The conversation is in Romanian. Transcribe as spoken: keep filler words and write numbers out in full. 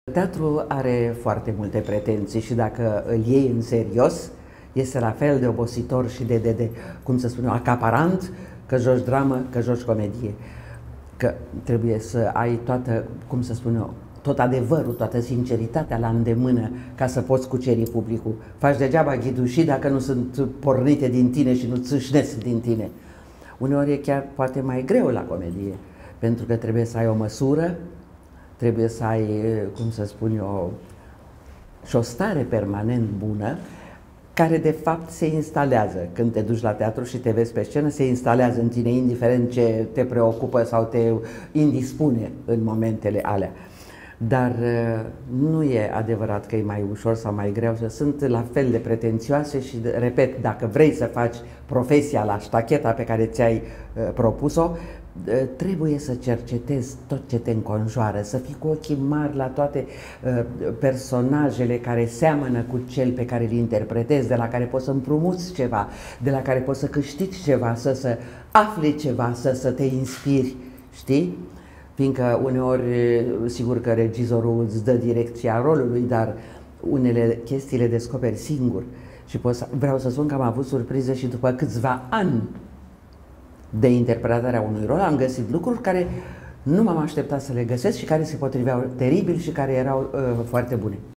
Teatrul are foarte multe pretenții și dacă îl iei în serios, este la fel de obositor și de, de, de cum să spun eu, acaparant, că joci dramă, că joci comedie. Că trebuie să ai toată, cum să spun eu, tot adevărul, toată sinceritatea la îndemână ca să poți cuceri publicul. Faci degeaba ghidușii dacă nu sunt pornite din tine și nu țâșnesc din tine. Uneori e chiar poate mai greu la comedie, pentru că trebuie să ai o măsură, trebuie să ai, cum să spun eu, și o stare permanent bună, care de fapt se instalează când te duci la teatru și te vezi pe scenă, se instalează în tine, indiferent ce te preocupă sau te indispune în momentele alea. Dar nu e adevărat că e mai ușor sau mai greu, sunt la fel de pretențioase și, repet, dacă vrei să faci profesia la ștacheta pe care ți-ai propus-o, trebuie să cercetezi tot ce te înconjoară, să fii cu ochii mari la toate uh, personajele care seamănă cu cel pe care îl interpretezi, de la care poți să împrumuți ceva, de la care poți să câștigi ceva, să, să afli ceva, să, să te inspiri, știi? Fiindcă uneori, sigur că regizorul îți dă direcția rolului, dar unele chestii le descoperi singur. Și pot să, vreau să spun că am avut surprize și după câțiva ani de interpretarea unui rol, am găsit lucruri care nu m-am așteptat să le găsesc și care se potriveau teribil și care erau uh, foarte bune.